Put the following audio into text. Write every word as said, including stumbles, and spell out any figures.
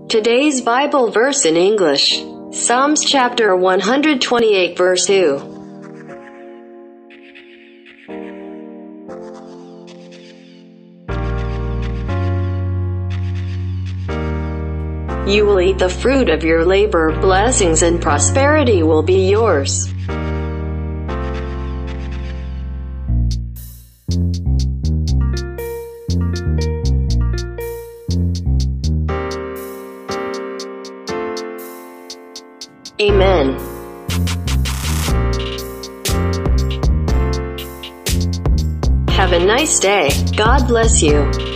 Today's Bible verse in English. Psalms chapter one hundred twenty-eight verse two. You will eat the fruit of your labor, blessings and prosperity will be yours. Amen. Have a nice day. God bless you.